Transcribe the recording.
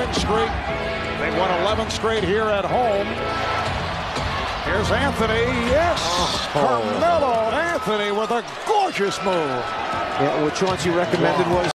win streak. They won 11 straight here at home. Here's Anthony. Yes! Carmelo Anthony with a gorgeous move. Yeah, what Chauncey recommended was